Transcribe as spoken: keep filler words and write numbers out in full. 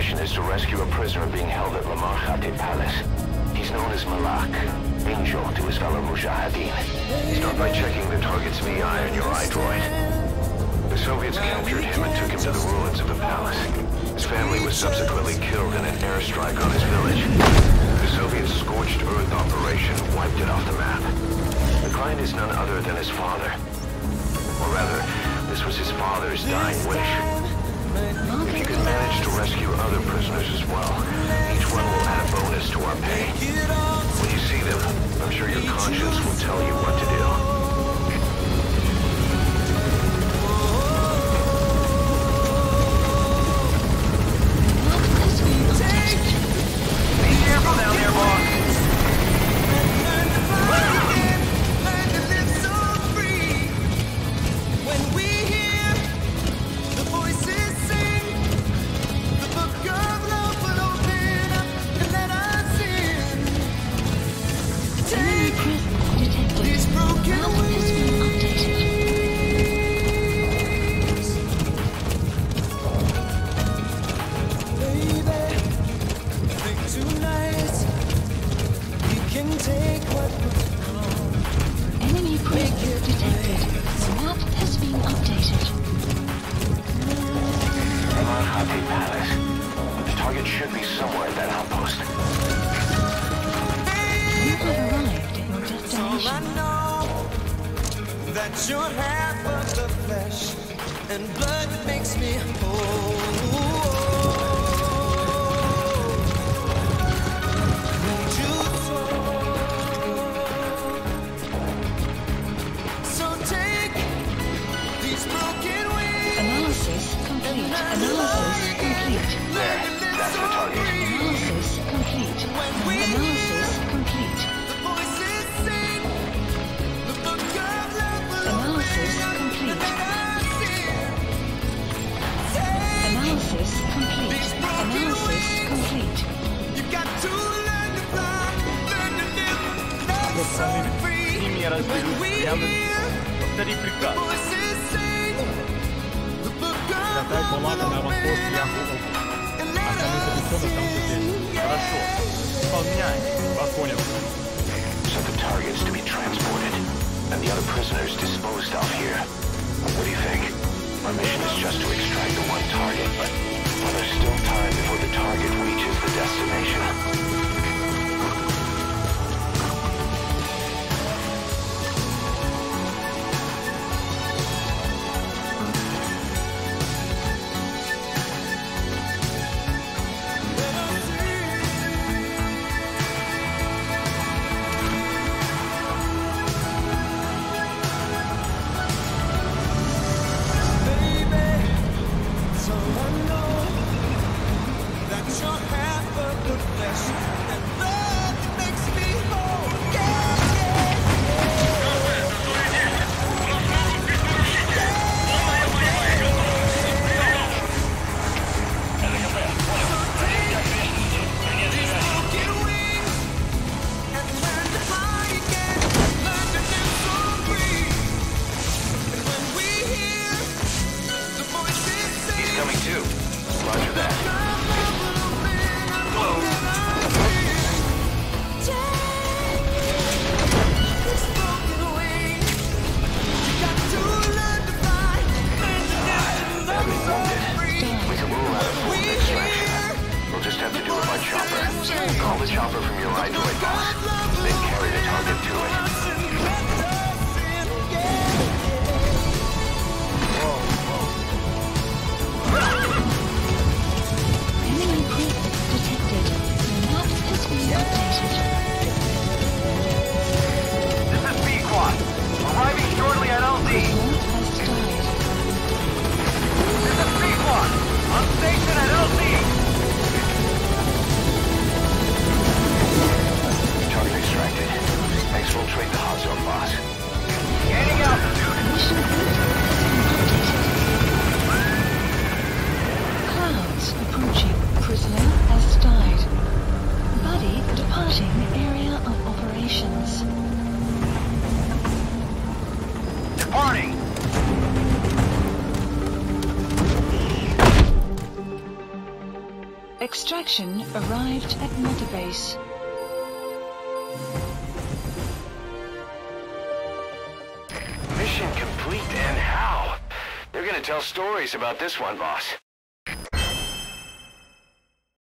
mission is to rescue a prisoner being held at Lamarchate Palace. He's known as Malak, Angel to his fellow Mujahideen. Start by checking the target's V I on your iDroid. The Soviets captured him and took him to the ruins of the palace. His family was subsequently killed in an airstrike on his village. The Soviet scorched earth operation wiped it off the map. The client is none other than his father. Or rather, this was his father's dying wish. If you can manage to rescue other prisoners as well, each one will add a bonus to our pay. When you see them, I'm sure your conscience will tell you what to do. Down there, boss. So the target's to be transported, and the other prisoners disposed of here. What do you think? Our mission is just to extract the one target, but well, there's still time before the target reaches the destination. Extraction arrived at Metabase. Mission complete, and how? They're gonna tell stories about this one, boss.